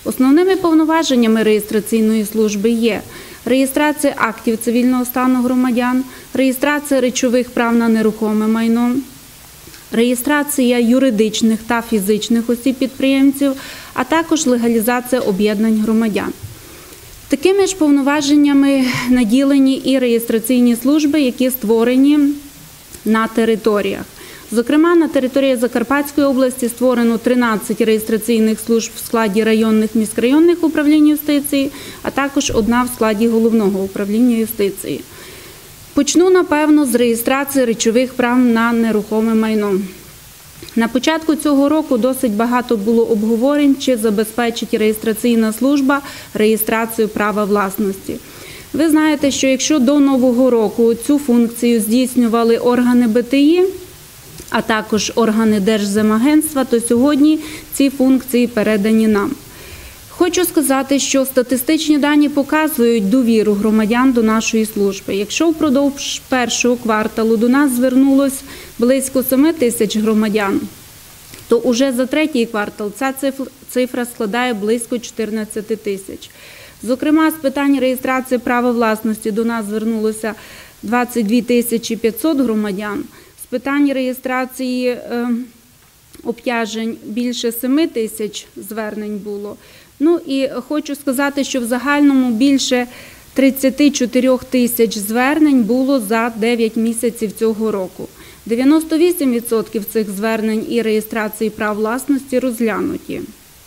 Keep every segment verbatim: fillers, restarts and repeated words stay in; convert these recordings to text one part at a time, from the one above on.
Основними повноваженнями реєстраційної служби є реєстрація актів цивільного стану громадян, реєстрація речових прав на нерухоме майно, реєстрація юридичних та фізичних осіб-підприємців, а також легалізація об'єднань громадян. Такими ж повноваженнями наділені і реєстраційні служби, які створені на територіях. Зокрема, на території Закарпатської області створено тринадцять реєстраційних служб в складі районних міськрайонних управлінь юстиції, а також одна в складі головного управління юстиції. Почну, напевно, з реєстрації речових прав на нерухоме майно. На початку цього року досить багато було обговорень, чи забезпечить реєстраційна служба реєстрацію права власності. Ви знаєте, що якщо до Нового року цю функцію здійснювали органи Б Т І, а також органи Держземагентства, то сьогодні ці функції передані нам. Хочу сказати, що статистичні дані показують довіру громадян до нашої служби. Якщо впродовж першого кварталу до нас звернулось близько семи тисяч громадян, то уже за третій квартал ця цифра складає близько чотирнадцяти тисяч. Зокрема, з питань реєстрації права власності до нас звернулося двадцять дві тисячі п'ятсот громадян. З питань реєстрації е, обтяжень більше семи тисяч звернень було. Ну і хочу сказати, що в загальному більше тридцять чотири тисяч звернень було за дев'ять місяців цього року. дев'яносто вісім відсотків цих звернень і реєстрації прав власності розглянуті.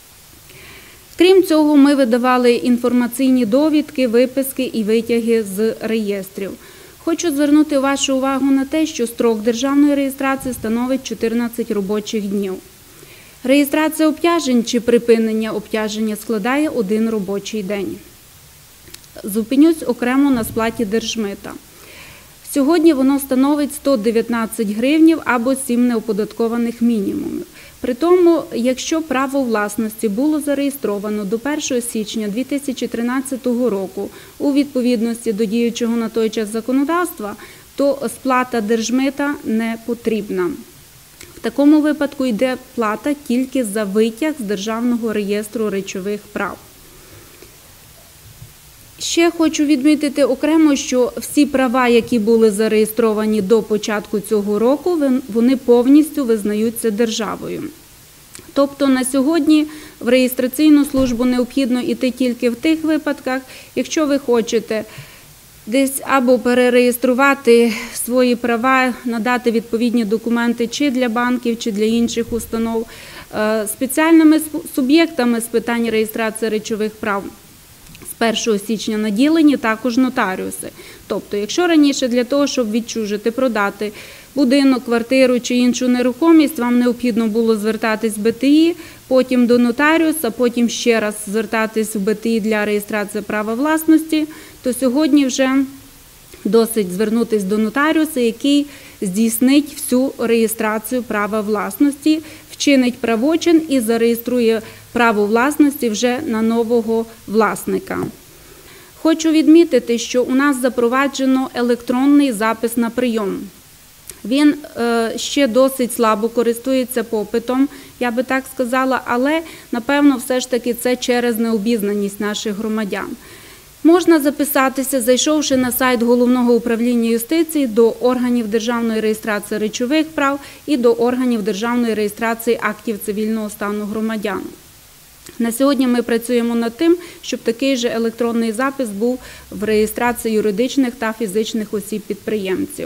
Крім цього, ми видавали інформаційні довідки, виписки і витяги з реєстрів. Хочу звернути вашу увагу на те, що строк державної реєстрації становить чотирнадцять робочих днів. Реєстрація обтяжень чи припинення обтяження складає один робочий день. Зупинюсь окремо на сплаті держмита. Сьогодні воно становить сто дев'ятнадцять гривнів або сім неоподаткованих мінімумів. При тому, якщо право власності було зареєстровано до першого січня дві тисячі тринадцятого року у відповідності до діючого на той час законодавства, то сплата держмита не потрібна. В такому випадку йде плата тільки за витяг з Державного реєстру речових прав. Ще хочу відмітити окремо, що всі права, які були зареєстровані до початку цього року, вони повністю визнаються державою. Тобто на сьогодні в реєстраційну службу необхідно йти тільки в тих випадках, якщо ви хочете десь або перереєструвати свої права, надати відповідні документи чи для банків, чи для інших установ. Спеціальними суб'єктами з питань реєстрації речових прав з першого січня наділені також нотаріуси. Тобто, якщо раніше для того, щоб відчужити, продати будинок, квартиру чи іншу нерухомість, вам необхідно було звертатись в Б Т І, потім до нотаріуса, потім ще раз звертатись в Б Т І для реєстрації права власності, то сьогодні вже досить звернутися до нотаріуса, який здійснить всю реєстрацію права власності, вчинить правочин і зареєструє право власності вже на нового власника. Хочу відмітити, що у нас запроваджено електронний запис на прийом. Він ще досить слабо користується попитом, я би так сказала, але, напевно, все ж таки це через необізнаність наших громадян. Можна записатися, зайшовши на сайт Головного управління юстиції, до органів державної реєстрації речових прав і до органів державної реєстрації актів цивільного стану громадян. На сьогодні ми працюємо над тим, щоб такий же електронний запис був в реєстрації юридичних та фізичних осіб-підприємців.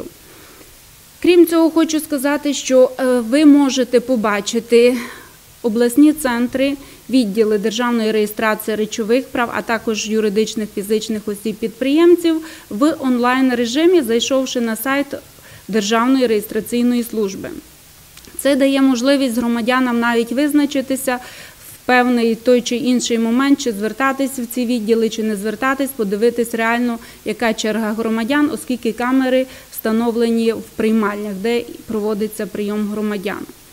Крім цього, хочу сказати, що ви можете побачити обласні центри, відділи державної реєстрації речових прав, а також юридичних фізичних осіб-підприємців в онлайн-режимі, зайшовши на сайт Державної реєстраційної служби. Це дає можливість громадянам навіть визначитися в певний той чи інший момент, чи звертатись в ці відділи, чи не звертатись, подивитись реально, яка черга громадян, оскільки камери встановлені в приймальнях, де проводиться прийом громадян.